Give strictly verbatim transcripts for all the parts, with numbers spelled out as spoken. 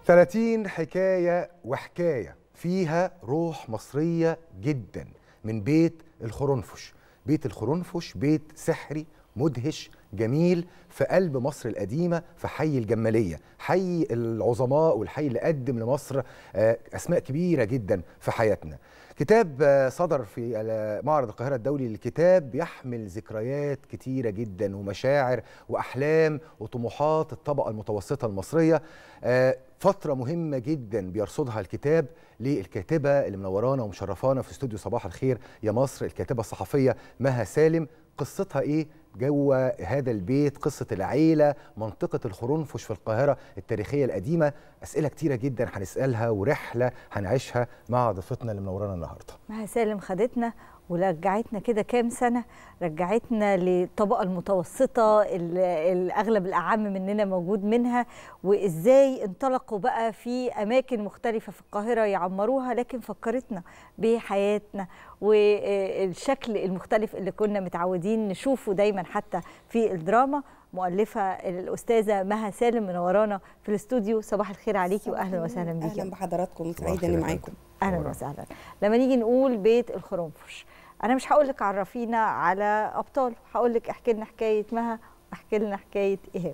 ثلاثين حكاية وحكاية فيها روح مصرية جدا من بيت الخرنفش. بيت الخرنفش بيت سحري مدهش جميل في قلب مصر القديمة، في حي الجمالية، حي العظماء والحي اللي قدم لمصر أسماء كبيرة جدا في حياتنا. كتاب صدر في معرض القاهرة الدولي للكتاب بيحمل ذكريات كتيرة جدا ومشاعر وأحلام وطموحات الطبقة المتوسطة المصرية. فترة مهمة جدا بيرصدها الكتاب للكاتبة اللي منورانا ومشرفانا في استوديو صباح الخير يا مصر، الكاتبة الصحفية مها سالم. قصتها ايه جوه هذا البيت؟ قصة العيلة، منطقة الخرنفش في القاهرة التاريخية القديمة. أسئلة كتيرة جدا هنسألها ورحلة هنعيشها مع ضيفتنا اللي منورانا النهاردة. مها سالم خدتنا ورجعتنا كده كام سنة، رجعتنا للطبقة المتوسطة اللي الأغلب الأعم مننا موجود منها، وإزاي انطلقوا بقى في أماكن مختلفة في القاهرة يعمروها، لكن فكرتنا بحياتنا والشكل المختلف اللي كنا متعودين نشوفه دايما حتى في الدراما. مؤلفة الأستاذة مها سالم منورانا في الاستوديو. صباح الخير عليكي وأهلا وسهلا بيكي. أهلا بحضراتكم، سعيدة إني معاكم. أهلا وسهلا. لما نيجي نقول بيت الخرنفش، أنا مش هقول لك عرفينا على أبطال، هقول لك احكي لنا حكاية مها واحكي لنا حكاية إيهاب.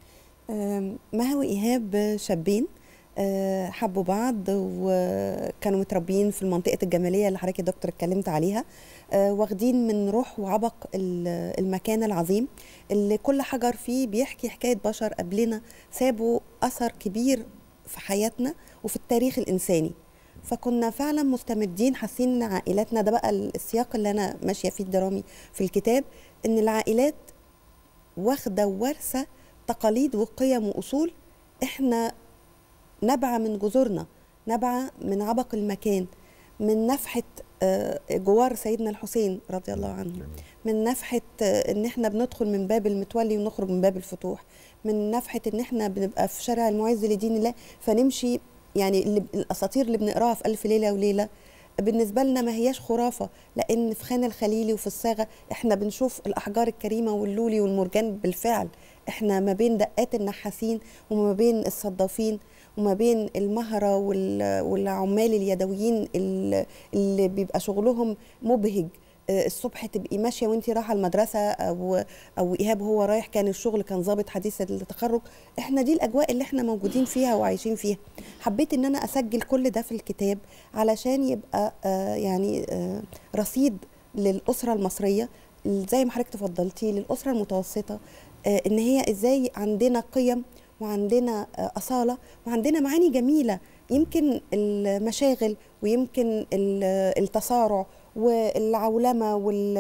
مها وإيهاب شابين حبوا بعض وكانوا متربيين في المنطقة الجمالية اللي حضرتك يا دكتور اتكلمت عليها، واخدين من روح وعبق المكان العظيم اللي كل حجر فيه بيحكي حكاية بشر قبلنا سابوا أثر كبير في حياتنا وفي التاريخ الإنساني. فكنا فعلا مستمدين، حاسين ان عائلاتنا ده بقى السياق اللي انا ماشيه فيه الدرامي في الكتاب، ان العائلات واخده وارثه تقاليد وقيم واصول احنا نبعه من جذورنا، نبعه من عبق المكان، من نفحه جوار سيدنا الحسين رضي الله عنه، من نفحه ان احنا بندخل من باب المتولي ونخرج من باب الفتوح، من نفحه ان احنا بنبقى في شارع المعز لدين الله فنمشي. يعني اللي الاساطير اللي بنقراها في الف ليله وليله بالنسبه لنا ما هياش خرافه، لان في خان الخليلي وفي الصاغه احنا بنشوف الاحجار الكريمه واللولي والمرجان بالفعل. احنا ما بين دقات النحاسين وما بين الصدافين وما بين المهره والعمال اليدويين اللي بيبقى شغلهم مبهج. الصبح تبقي ماشيه وانت رايحه المدرسه، او او ايهاب هو رايح كان الشغل، كان ضابط حديث التخرج. احنا دي الاجواء اللي احنا موجودين فيها وعايشين فيها. حبيت ان انا اسجل كل ده في الكتاب علشان يبقى آه يعني آه رصيد للاسره المصريه، زي ما حضرتك تفضلتي، للاسره المتوسطه، آه ان هي ازاي عندنا قيم وعندنا آه اصاله وعندنا معاني جميله. يمكن المشاغل ويمكن التصارع والعولمه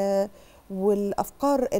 والافكار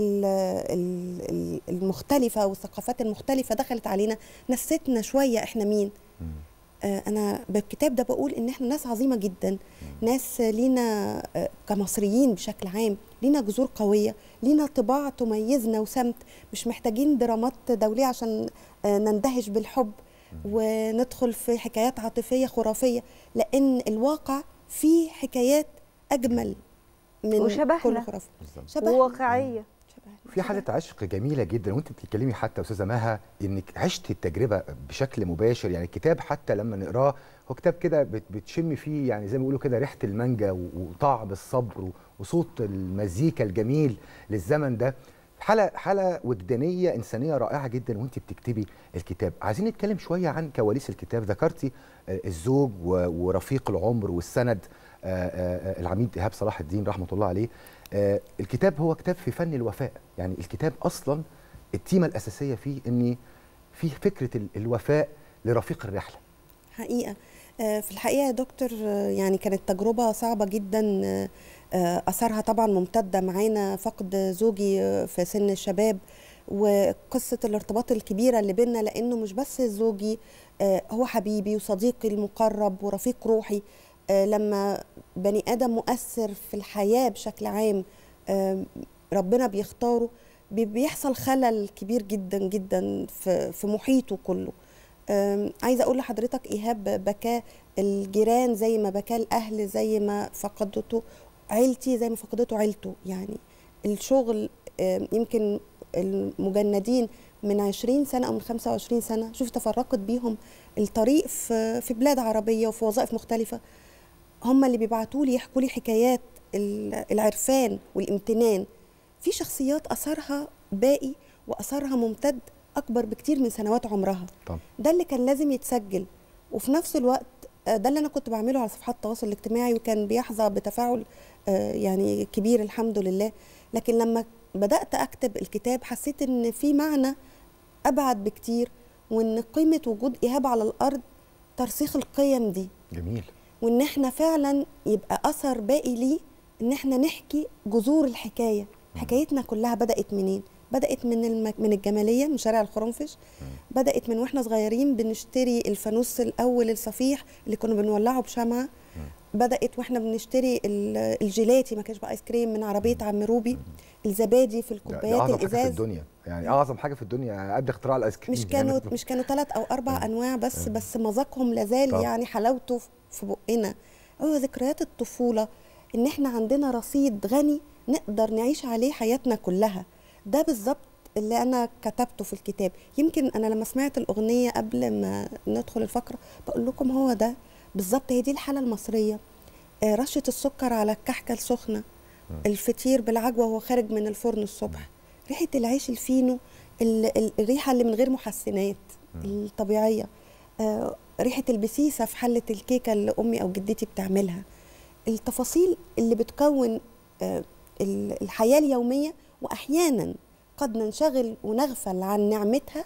المختلفه والثقافات المختلفه دخلت علينا، نسيتنا شويه احنا مين. آه انا بالكتاب ده بقول ان احنا ناس عظيمه جدا، ناس لينا آه كمصريين بشكل عام لينا جذور قويه، لينا طباع تميزنا وسمت، مش محتاجين درامات دوليه عشان آه نندهش بالحب وندخل في حكايات عاطفيه خرافيه، لان الواقع فيه حكايات اجمل من وشبهنا كل خرافه، وواقعيه. في حالة عشق جميلة جدا وانت بتتكلمي حتى استاذة مها انك عشتي التجربة بشكل مباشر. يعني الكتاب حتى لما نقراه هو كتاب كده بتشمي فيه يعني زي ما بيقولوا كده ريحة المانجا وطعم الصبر وصوت المزيكا الجميل للزمن ده. حالة حالة وجدانية إنسانية رائعة جدا وانت بتكتبي الكتاب. عايزين نتكلم شوية عن كواليس الكتاب. ذكرتي الزوج ورفيق العمر والسند العميد إيهاب صلاح الدين رحمة الله عليه. الكتاب هو كتاب في فن الوفاء. يعني الكتاب أصلا التيمة الأساسية فيه أن فيه فكرة الوفاء لرفيق الرحلة. حقيقة في الحقيقة يا دكتور يعني كانت تجربة صعبة جدا، أثرها طبعا ممتدة معانا، فقد زوجي في سن الشباب وقصة الارتباط الكبيرة اللي بينا، لأنه مش بس زوجي، هو حبيبي وصديقي المقرب ورفيق روحي. لما بني آدم مؤثر في الحياة بشكل عام ربنا بيختاره، بيحصل خلل كبير جدا جدا في في محيطه كله. عايزه اقول لحضرتك ايهاب بكى الجيران زي ما بكى الاهل، زي ما فقدته عيلتي زي ما فقدته عيلته. يعني الشغل يمكن المجندين من عشرين سنه او من خمسة وعشرين سنه، شوف تفرقت بيهم الطريق في في بلاد عربيه وفي وظائف مختلفه، هم اللي بيبعتوا لي يحكوا لي حكايات العرفان والامتنان في شخصيات اثرها باقي واثرها ممتد اكبر بكتير من سنوات عمرها. طبعا. ده اللي كان لازم يتسجل، وفي نفس الوقت ده اللي انا كنت بعمله على صفحات التواصل الاجتماعي، وكان بيحظى بتفاعل يعني كبير الحمد لله. لكن لما بدات اكتب الكتاب حسيت ان في معنى ابعد بكتير، وان قيمه وجود ايهاب على الارض ترسيخ القيم دي. جميل. وان احنا فعلا يبقى اثر باقي ليه، ان احنا نحكي جذور الحكايه. حكايتنا كلها بدات منين؟ بدات من المك... من الجماليه، من شارع الخرنفش. بدات من واحنا صغيرين بنشتري الفانوس الاول الصفيح اللي كنا بنولعه بشمعه. بدات واحنا بنشتري الجيلاتي، ما كانش بقى ايس كريم، من عربيه عم روبي. الزبادي في الكوبايات الازاز. اعظم حاجه في الدنيا، يعني اعظم حاجه في الدنيا قبل اختراع الايس كريم. مش كانوا مش كانوا ثلاث او اربع انواع بس، بس مذاقهم لازال يعني حلاوته في بقنا. هو ذكريات الطفوله، ان احنا عندنا رصيد غني نقدر نعيش عليه حياتنا كلها. ده بالظبط اللي انا كتبته في الكتاب. يمكن انا لما سمعت الاغنيه قبل ما ندخل الفقره بقول لكم هو ده بالظبط، هي دي الحاله المصريه. آه رشه السكر على الكحكه السخنه، الفطير بالعجوه وهو خارج من الفرن الصبح، ريحه العيش الفينو، الريحه اللي من غير محسنات الطبيعيه، آه ريحه البسيسه في حله الكيكه اللي امي او جدتي بتعملها. التفاصيل اللي بتكون آه الحياه اليوميه، واحيانا قد ننشغل ونغفل عن نعمتها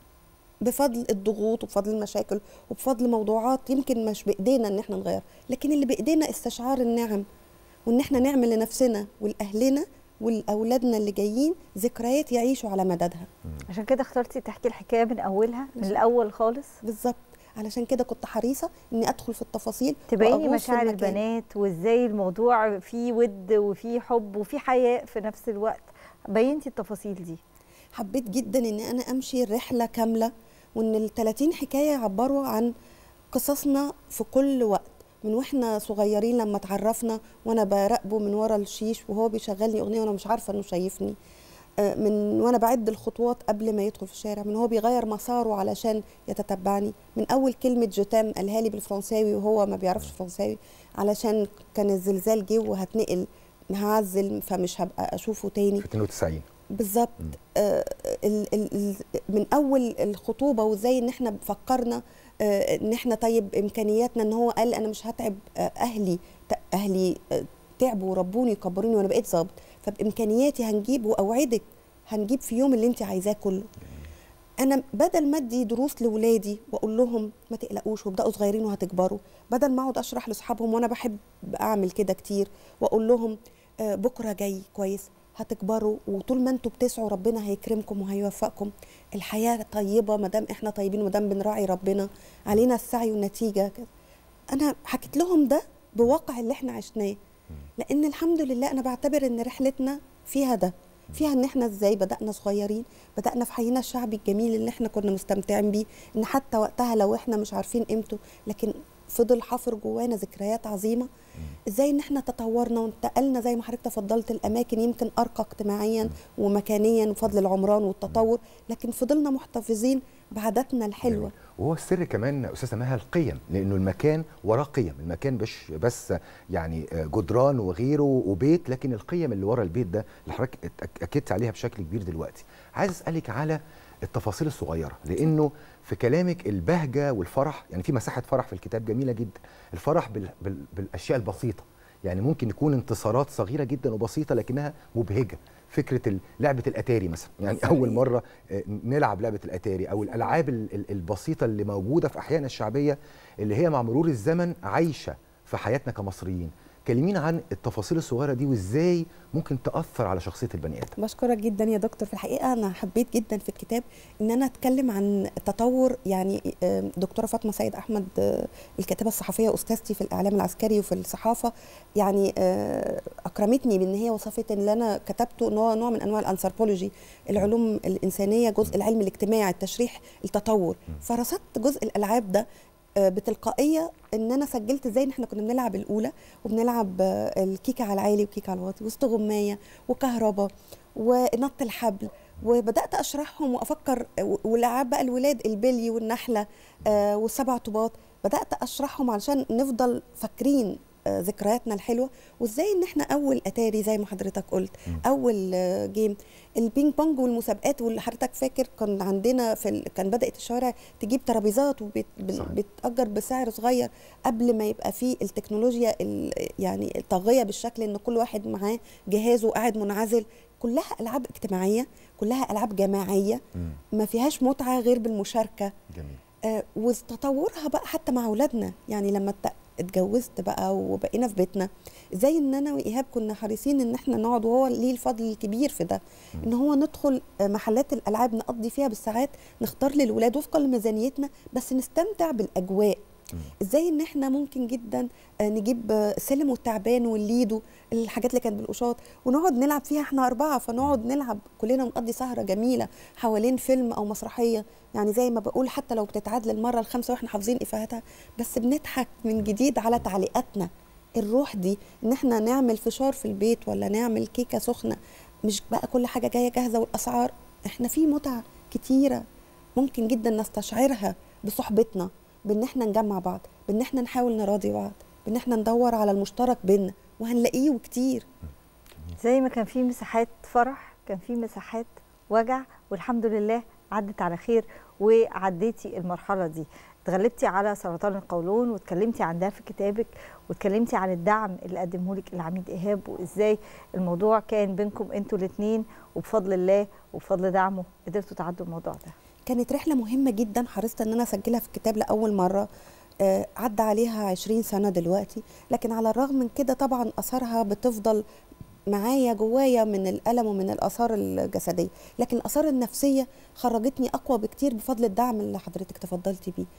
بفضل الضغوط وبفضل المشاكل وبفضل موضوعات يمكن مش بايدينا ان احنا نغير، لكن اللي بايدينا استشعار النعم، وان احنا نعمل لنفسنا ولاهلنا ولاولادنا اللي جايين ذكريات يعيشوا على مددها. عشان كده اخترتي تحكي الحكايه من اولها، من الاول خالص. بالظبط، علشان كده كنت حريصه اني ادخل في التفاصيل، تبيني مشاعر البنات وازاي الموضوع فيه ود وفيه حب وفيه حياء في نفس الوقت. بينتي التفاصيل دي. حبيت جدا ان انا امشي الرحله كامله، وان ال ثلاثين حكايه يعبروا عن قصصنا في كل وقت، من واحنا صغيرين لما اتعرفنا وانا براقبه من ورا الشيش وهو بيشغلني اغنيه وانا مش عارفه انه شايفني، من وانا بعد الخطوات قبل ما يدخل في الشارع، من هو بيغير مساره علشان يتتبعني، من اول كلمه جوتام قالها لي بالفرنساوي وهو ما بيعرفش فرنساوي علشان كان الزلزال جه وهتنقل هعزل فمش هبقى اشوفه تاني في اتنين وتسعين بالظبط. آه ال ال من اول الخطوبه وازاي ان احنا فكرنا آه ان احنا طيب امكانياتنا، ان هو قال انا مش هتعب آه اهلي اهلي آه تعبوا وربوني وكبروني وانا بقيت ظابط، فبامكانياتي هنجيب واوعدك هنجيب في يوم اللي انت عايزاه كله. انا بدل ما ادي دروس لاولادي واقول لهم ما تقلقوش وابداوا صغيرين وهتكبروا، بدل ما اقعد اشرح لاصحابهم وانا بحب اعمل كده كتير واقول لهم آه بكره جاي كويس، هتكبروا وطول ما انتوا بتسعوا ربنا هيكرمكم وهيوفقكم. الحياه طيبه ما دام احنا طيبين وما دام بنراعي ربنا، علينا السعي والنتيجه كده. انا حكيت لهم ده بواقع اللي احنا عشناه، لان الحمد لله انا بعتبر ان رحلتنا فيها ده، فيها ان احنا ازاي بدانا صغيرين، بدانا في حينا الشعبي الجميل اللي احنا كنا مستمتعين بيه، ان حتى وقتها لو احنا مش عارفين قيمته لكن فضل حفر جوانا ذكريات عظيمه. ازاي ان احنا تطورنا وانتقلنا زي ما حضرتك تفضلت الاماكن يمكن ارقى اجتماعيا ومكانيا بفضل العمران والتطور، لكن فضلنا محتفظين بعاداتنا الحلوه. وهو السر كمان استاذه مها القيم، لانه المكان وراه قيم، المكان مش بس يعني جدران وغيره وبيت، لكن القيم اللي ورا البيت ده اللي حضرتك اكدت عليها بشكل كبير دلوقتي. عايز اسالك على التفاصيل الصغيره، لانه في كلامك البهجه والفرح، يعني في مساحه فرح في الكتاب جميله جدا، الفرح بال بال بالاشياء البسيطه، يعني ممكن يكون انتصارات صغيره جدا وبسيطه لكنها مبهجه. فكره لعبه الاتاري مثلا، يعني صحيح. اول مره نلعب لعبه الاتاري او الالعاب البسيطه اللي موجوده في احيائنا الشعبيه اللي هي مع مرور الزمن عايشه في حياتنا كمصريين. كلمينا عن التفاصيل الصغيره دي وازاي ممكن تاثر على شخصيه البني ادم. بشكرك جدا يا دكتور. في الحقيقه انا حبيت جدا في الكتاب ان انا اتكلم عن التطور. يعني دكتوره فاطمه سيد احمد الكاتبه الصحفيه استاذتي في الاعلام العسكري وفي الصحافه، يعني اكرمتني بان هي وصفت اللي انا كتبته ان هو نوع من انواع الانثروبولوجي، العلوم الانسانيه، جزء العلم الاجتماعي، التشريح، التطور. فرصدت جزء الالعاب ده بتلقائيه ان انا سجلت ازاي ان احنا كنا بنلعب الاولى وبنلعب الكيكه على العالي وكيكه على الواطي واستغمايه وكهرباء ونط الحبل وبدات اشرحهم وافكر، والالعاب بقى الولاد البلي والنحله آه والسبع طوبات، بدات اشرحهم علشان نفضل فاكرين آه ذكرياتنا الحلوه، وازاي ان احنا اول اتاري زي ما حضرتك قلت، اول آه جيم البينج بونج والمسابقات، واللي حضرتك فاكر كان عندنا في ال... كان بدات الشوارع تجيب ترابيزات وبتاجر بسعر صغير قبل ما يبقى فيه التكنولوجيا ال... يعني الطاغيه بالشكل ان كل واحد معاه جهازه وقاعد منعزل. كلها العاب اجتماعيه، كلها العاب جماعيه، ما فيهاش متعه غير بالمشاركه. جميل. آه وتطورها بقى حتى مع اولادنا، يعني لما اتجوزت بقى وبقينا في بيتنا، زي ان انا وايهاب كنا حريصين ان احنا نقعد، وهو ليه الفضل الكبير في ده، ان هو ندخل محلات الالعاب نقضي فيها بالساعات، نختار للولاد وفقا لميزانيتنا بس نستمتع بالاجواء. ازاي ان احنا ممكن جدا نجيب سلم والتعبان والليدو، الحاجات اللي كانت بالقشاط، ونقعد نلعب فيها احنا اربعه، فنقعد نلعب كلنا ونقضي سهره جميله حوالين فيلم او مسرحيه. يعني زي ما بقول حتى لو بتتعاد للمره الخامسه واحنا حافظين افيهاتها، بس بنضحك من جديد على تعليقاتنا. الروح دي ان احنا نعمل فشار في البيت ولا نعمل كيكه سخنه، مش بقى كل حاجه جايه جاهزه والاسعار، احنا في متعه كتيره ممكن جدا نستشعرها بصحبتنا، بان احنا نجمع بعض، بان احنا نحاول نراضي بعض، بان احنا ندور على المشترك بيننا، وهنلاقيه وكتير. زي ما كان في مساحات فرح كان في مساحات وجع، والحمد لله عدت على خير وعديتي المرحله دي. اتغلبتي على سرطان القولون واتكلمتي عن ده في كتابك، واتكلمتي عن الدعم اللي قدمه لك العميد ايهاب، وازاي الموضوع كان بينكم انتوا الاثنين، وبفضل الله وبفضل دعمه قدرتوا تعدوا الموضوع ده. كانت رحله مهمه جدا، حرصت ان انا اسجلها في الكتاب لاول مره. آه عدى عليها عشرين سنه دلوقتي، لكن على الرغم من كده طبعا اثارها بتفضل معايا جوايا من الالم ومن الاثار الجسديه، لكن الاثار النفسيه خرجتني اقوى بكتير بفضل الدعم اللي حضرتك تفضلتي بيه.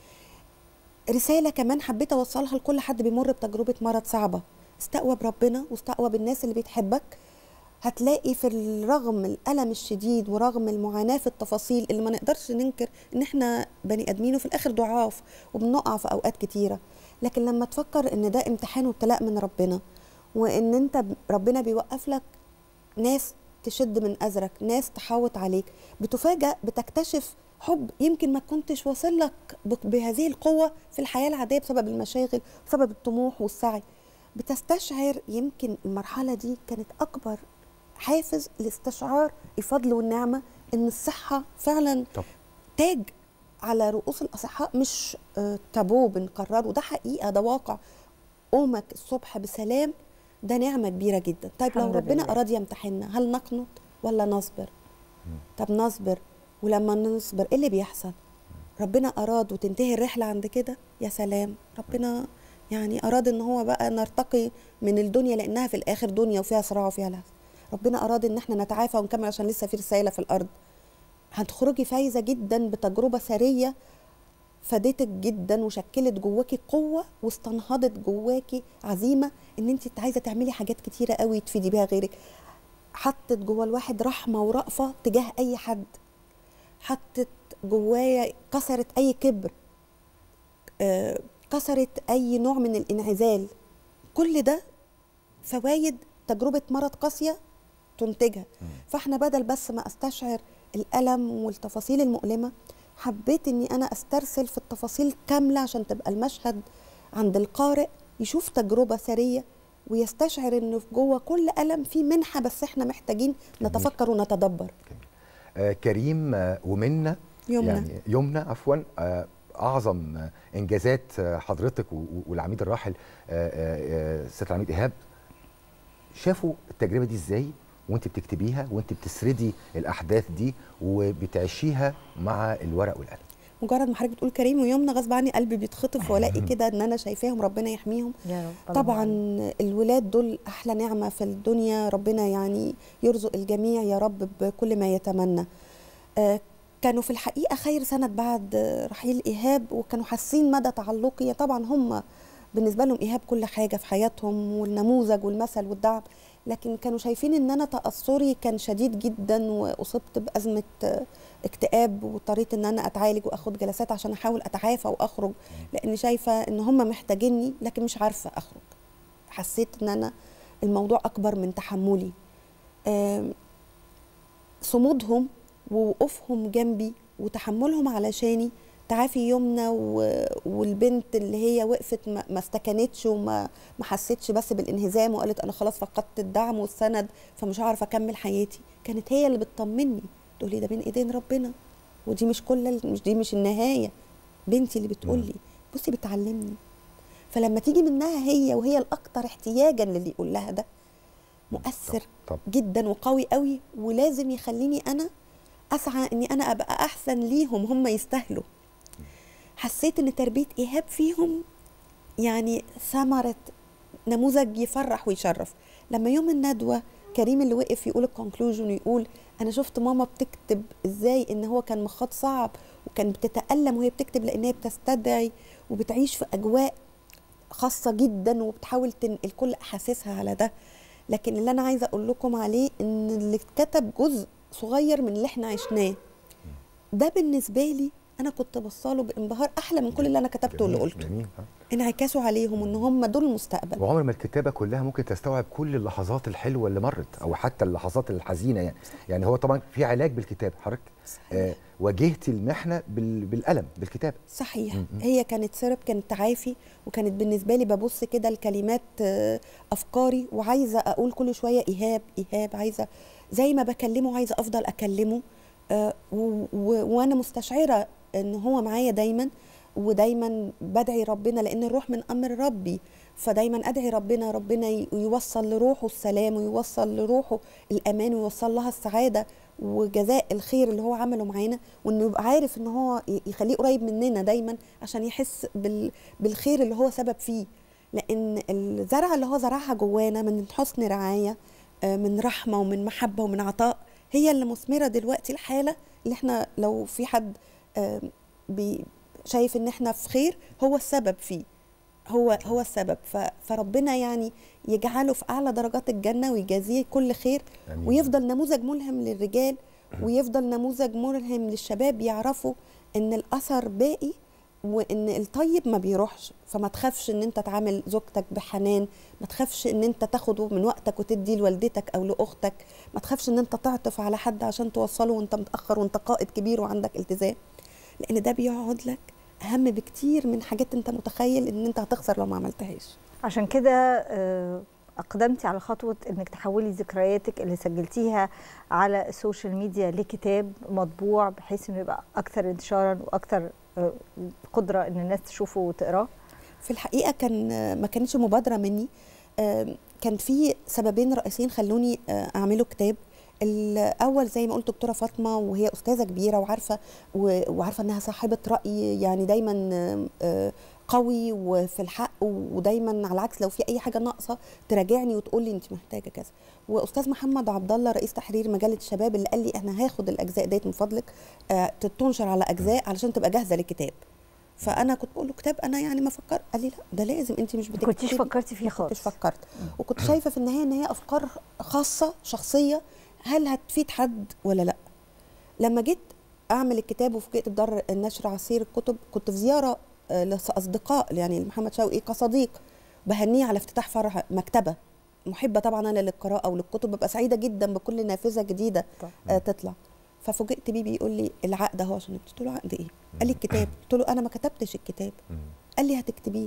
رساله كمان حبيت اوصلها لكل حد بيمر بتجربه مرض صعبه، استقوى بربنا واستقوى بالناس اللي بيتحبك. هتلاقي في الرغم الالم الشديد ورغم المعاناه في التفاصيل اللي ما نقدرش ننكر ان احنا بني ادمين وفي الاخر ضعاف وبنقع في اوقات كتيره، لكن لما تفكر ان ده امتحان وابتلاء من ربنا، وان انت ربنا بيوقف لك ناس تشد من ازرك، ناس تحوط عليك، بتفاجأ بتكتشف حب يمكن ما كنتش واصل لك بهذه القوه في الحياه العاديه بسبب المشاغل وبسبب الطموح والسعي. بتستشعر يمكن المرحله دي كانت اكبر حافز لاستشعار الفضل والنعمه، ان الصحه فعلا طب. تاج على رؤوس الاصحاء، مش آه تابو بنقرره، ده حقيقه، ده واقع. قومك الصبح بسلام ده نعمه كبيره جدا. طيب لو ربنا لله. اراد يمتحننا، هل نقنط ولا نصبر؟ م. طب نصبر، ولما نصبر ايه اللي بيحصل؟ ربنا اراد وتنتهي الرحله عند كده، يا سلام. ربنا يعني اراد ان هو بقى نرتقي من الدنيا، لانها في الاخر دنيا وفيها صراع وفيها لهف. ربنا اراد ان احنا نتعافى ونكمل عشان لسه في رساله في الارض. هتخرجي فايزه جدا بتجربه ثريه فادتك جدا وشكلت جواكي قوه واستنهضت جواكي عزيمه ان انت عايزه تعملي حاجات كتيره قوي تفيدي بيها غيرك. حطت جوا الواحد رحمه ورأفه تجاه اي حد، حطت جوايا كسرت اي كبر، آه كسرت اي نوع من الانعزال. كل ده فوايد تجربه مرض قاسيه تنتجها. فاحنا بدل بس ما استشعر الالم والتفاصيل المؤلمه، حبيت اني انا استرسل في التفاصيل كامله عشان تبقى المشهد عند القارئ يشوف تجربه ثريه ويستشعر انه في جوه كل الم في منحه، بس احنا محتاجين نتفكر ونتدبر. آه كريم آه ومنى يمنى يعني يمنى عفوا آه اعظم آه انجازات آه حضرتك والعميد الراحل آه آه سياده العميد ايهاب، شافوا التجربه دي ازاي وانت بتكتبيها وانت بتسردي الاحداث دي وبتعيشيها مع الورق والقلم؟ مجرد ما حضرتك بتقول كريم ويمنى غصب عني قلبي بيتخطف والاقي كده ان انا شايفاهم، ربنا يحميهم يا رب. طبعا الولاد دول احلى نعمه في الدنيا، ربنا يعني يرزق الجميع يا رب بكل ما يتمنى. آه كانوا في الحقيقه خير سند بعد رحيل ايهاب، وكانوا حاسين مدى تعلقي. طبعا هم بالنسبه لهم ايهاب كل حاجه في حياتهم والنموذج والمثل والدعم، لكن كانوا شايفين ان انا تاثري كان شديد جدا واصبت بازمه اكتئاب، واضطريت ان انا اتعالج واخد جلسات عشان احاول اتعافى واخرج، لاني شايفه ان هم محتاجيني لكن مش عارفه اخرج. حسيت ان انا الموضوع اكبر من تحملي. صمودهم ووقوفهم جنبي وتحملهم علشاني تعافي يومنا، والبنت اللي هي وقفت ما استكنتش وما ما حسيتش بس بالانهزام وقالت انا خلاص فقدت الدعم والسند فمش هعرف اكمل حياتي، كانت هي اللي بتطمني تقول لي ده بين ايدين ربنا، ودي مش كل مش دي مش النهايه. بنتي اللي بتقول لي بصي بتعلمني. فلما تيجي منها هي وهي الاكثر احتياجا للي يقول لها ده مؤثر طب. طب. جدا وقوي قوي، ولازم يخليني انا اسعى اني انا ابقى احسن ليهم، هم يستاهلوا. حسيت ان تربيه ايهاب فيهم يعني ثمره نموذج يفرح ويشرف. لما يوم الندوه كريم اللي وقف يقول الكونكلوجن ويقول انا شفت ماما بتكتب ازاي ان هو كان مخاط صعب وكان بتتألم وهي بتكتب لان هي بتستدعي وبتعيش في اجواء خاصه جدا وبتحاول تنقل كل احاسيسها على ده. لكن اللي انا عايزه اقول لكم عليه ان اللي اتكتب جزء صغير من اللي احنا عشناه، ده بالنسبه لي انا كنت بصاله بانبهار احلى من كل اللي انا كتبته واللي قلته. انعكاسوا عليهم ان هم دول المستقبل. وعمر ما الكتابه كلها ممكن تستوعب كل اللحظات الحلوه اللي مرت او حتى اللحظات الحزينه يعني. يعني هو طبعا في علاج بالكتابه، حضرتك آه واجهتي المحنه بالقلم بالكتابه. صحيح. م -م. هي كانت سرب، كانت تعافي، وكانت بالنسبه لي ببص كده الكلمات آه افكاري وعايزه اقول كل شويه ايهاب ايهاب، عايزه زي ما بكلمه عايزه افضل اكلمه آه وانا مستشعره ان هو معايا دايما، ودايما بدعي ربنا لان الروح من امر ربي، فدايما ادعي ربنا ربنا يوصل لروحه السلام ويوصل لروحه الامان ويوصل لها السعاده وجزاء الخير اللي هو عمله معانا، وانه يبقى عارف ان هو يخليه قريب مننا دايما عشان يحس بالخير اللي هو سبب فيه. لان الزرعه اللي هو زرعها جوانا من حسن رعايه، من رحمه ومن محبه ومن عطاء، هي اللي مثمره دلوقتي الحاله اللي احنا لو في حد بي شايف ان احنا في خير هو السبب فيه، هو هو السبب. فربنا يعني يجعله في اعلى درجات الجنه ويجازيه كل خير. أمين. ويفضل نموذج ملهم للرجال ويفضل نموذج ملهم للشباب، يعرفوا ان الاثر باقي وان الطيب ما بيروحش. فما تخافش ان انت تعامل زوجتك بحنان، ما تخافش ان انت تاخده من وقتك وتدي لوالدتك او لاختك، ما تخافش ان انت تعطف على حد عشان توصله وانت متاخر وانت قائد كبير وعندك التزام، لان ده بيقعد لك اهم بكتير من حاجات انت متخيل ان انت هتخسر لو ما عملتهاش. عشان كده اقدمتي على خطوه انك تحولي ذكرياتك اللي سجلتيها على السوشيال ميديا لكتاب مطبوع بحيث انه يبقى اكثر انتشارا واكثر قدره ان الناس تشوفه وتقراه. في الحقيقه كان ما كانش مبادره مني، كان في سببين رئيسيين خلوني اعمله كتاب. الاول زي ما قلت دكتوره فاطمه، وهي استاذه كبيره وعارفه وعارفه انها صاحبه راي يعني دايما قوي وفي الحق، ودايما على العكس لو في اي حاجه ناقصه تراجعني وتقول لي انت محتاجه كذا. واستاذ محمد عبد الله رئيس تحرير مجله الشباب اللي قال لي انا هاخد الاجزاء ديت من فضلك تتنشر على اجزاء علشان تبقى جاهزه للكتاب. فانا كنت بقول له كتاب انا يعني ما فكر، قال لي لا ده لازم، انت مش بتكتبي. ما كنتيش فكرتي فيه خالص؟ ما كنتش فكرت، وكنت شايفه في النهايه ان هي افكار خاصه شخصيه، هل هتفيد حد ولا لا. لما جيت اعمل الكتاب وفوجئت بدار النشر عصير الكتب، كنت في زياره لاصدقاء يعني محمد شوقي كصديق، بهنيه على افتتاح فرع مكتبه، محبه طبعا انا للقراءه وللكتب، ببقى سعيده جدا بكل نافذه جديده آه تطلع. ففوجئت بيه بيقول لي العقد اهو عشان قلت له عقد ايه؟ قال لي الكتاب. قلت له انا ما كتبتش الكتاب. قال لي هتكتبيه،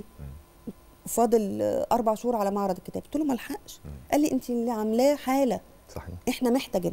فاضل اربع شهور على معرض الكتاب. قلت له ما لحقش. قال لي انت اللي عاملاه حاله، صحيح احنا محتاجين.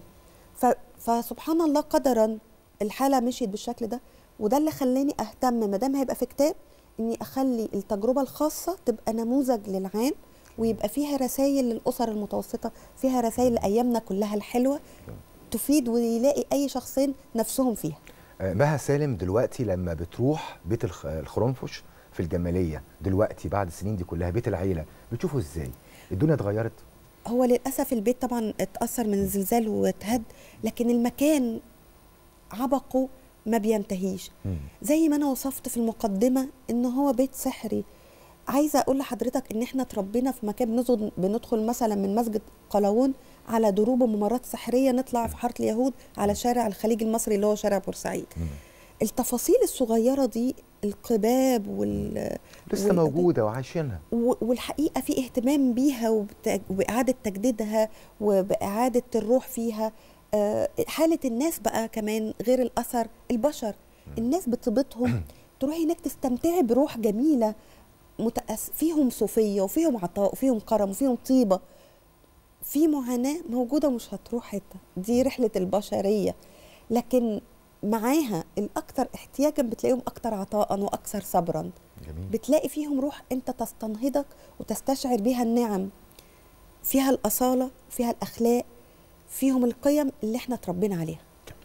فسبحان الله قدرا الحاله مشيت بالشكل ده، وده اللي خلاني اهتم ما دام هيبقى في كتاب اني اخلي التجربه الخاصه تبقى نموذج للعام، ويبقى فيها رسائل للاسر المتوسطه، فيها رسائل لايامنا كلها الحلوه تفيد ويلاقي اي شخصين نفسهم فيها. مها سالم دلوقتي لما بتروح بيت الخرنفش في الجماليه دلوقتي بعد السنين دي كلها، بيت العيله بتشوفه ازاي؟ الدنيا اتغيرت؟ هو للاسف البيت طبعا اتاثر من الزلزال واتهد، لكن المكان عبقه ما بينتهيش. زي ما انا وصفت في المقدمه ان هو بيت سحري. عايزه اقول لحضرتك ان احنا اتربينا في مكان بندخل مثلا من مسجد قلاوون على دروب وممرات سحريه، نطلع في حاره اليهود على شارع الخليج المصري اللي هو شارع بورسعيد. التفاصيل الصغيره دي، القباب وال لسه وال... موجوده وعايشينها، والحقيقه في اهتمام بيها وباعاده تجديدها وباعاده الروح فيها. آه، حاله الناس بقى كمان غير الاثر، البشر الناس بطيبتهم تروحي هناك تستمتعي بروح جميله، متأس فيهم صوفيه وفيهم عطاء وفيهم كرم وفيهم طيبه. في معاناه موجوده مش هتروح حته، دي رحله البشريه، لكن معاها الاكثر احتياجا بتلاقيهم اكثر عطاء واكثر صبرا. جميل. بتلاقي فيهم روح انت تستنهضك وتستشعر بيها النعم، فيها الاصاله، فيها الاخلاق، فيهم القيم اللي احنا اتربينا عليها.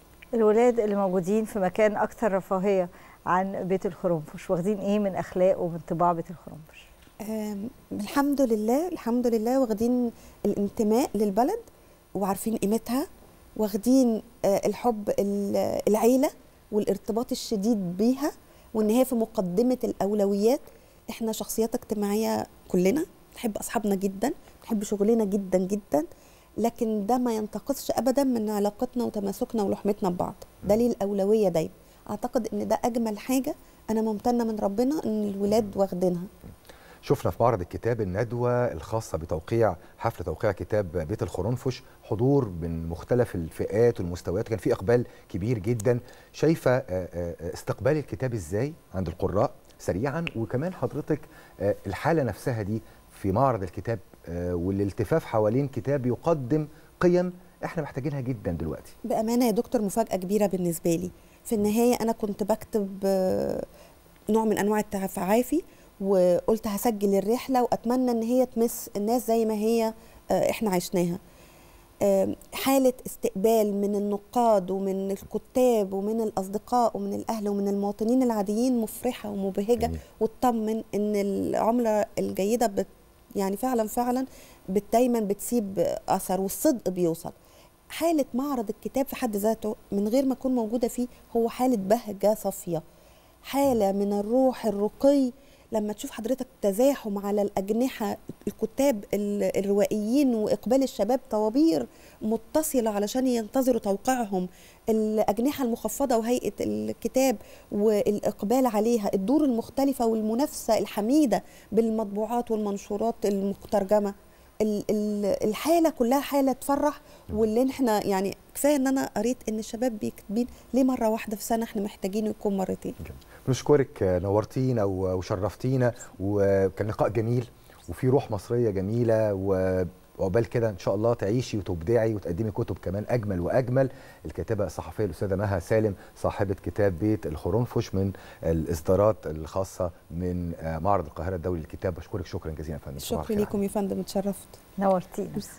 الولاد اللي موجودين في مكان اكثر رفاهيه عن بيت الخرنفش واخدين ايه من اخلاق ومن طباع بيت الخرنفش؟ آم، الحمد لله الحمد لله واخدين الانتماء للبلد وعارفين قيمتها، واخدين آه، الحب ال- العيله والارتباط الشديد بيها، وان هي في مقدمه الاولويات. احنا شخصيات اجتماعيه كلنا، نحب اصحابنا جدا، نحب شغلنا جدا جدا، لكن ده ما ينتقصش ابدا من علاقتنا وتماسكنا ولحمتنا ببعض. ده ليه الاولويه دايما. اعتقد ان ده اجمل حاجه انا ممتنه من ربنا ان الولاد واخدينها. شفنا في معرض الكتاب الندوة الخاصة بتوقيع حفل توقيع كتاب بيت الخرنفش حضور من مختلف الفئات والمستويات، كان في إقبال كبير جدا. شايفة آه، آه، استقبال الكتاب إزاي عند القراء سريعا، وكمان حضرتك آه، الحالة نفسها دي في معرض الكتاب آه، والالتفاف حوالين كتاب يقدم قيم احنا محتاجينها جدا دلوقتي؟ بامانه يا دكتور مفاجاه كبيره بالنسبه لي. في النهايه انا كنت بكتب آه، نوع من انواع التعافي، وقلت هسجل الرحله واتمنى ان هي تمس الناس زي ما هي آه، احنا عشناها. آه، حاله استقبال من النقاد ومن الكتاب ومن الاصدقاء ومن الاهل ومن المواطنين العاديين مفرحه ومبهجه، جميل. وتطمن ان العمله الجيده بت يعني فعلا فعلا بت دايما بتسيب اثر والصدق بيوصل. حاله معرض الكتاب في حد ذاته من غير ما اكون موجوده فيه هو حاله بهجه صافيه، حاله من الروح الرقي. لما تشوف حضرتك تزاحم على الأجنحة، الكتاب ال- الروائيين وإقبال الشباب طوابير متصلة علشان ينتظروا توقيعهم، الأجنحة المخفضة وهيئة الكتاب والإقبال عليها، الدور المختلفة والمنافسة الحميدة بالمطبوعات والمنشورات المترجمة، ال- ال- الحالة كلها حالة تفرح. واللي احنا يعني كفاية ان انا قريت ان الشباب بيكتبين ليه مرة واحدة في سنة، احنا محتاجينه يكون مرتين. بنشكرك، نورتينا وشرفتينا، وكان لقاء جميل وفي روح مصرية جميلة، وعقبال كده ان شاء الله تعيشي وتبدعي وتقدمي كتب كمان اجمل واجمل. الكاتبة الصحفية الاستاذة مها سالم صاحبة كتاب بيت الخرنفش من الاصدارات الخاصة من معرض القاهرة الدولي للكتاب. بشكرك شكرا جزيلا يا فندم. شكرا لكم يا فندم، اتشرفت. نورتينا.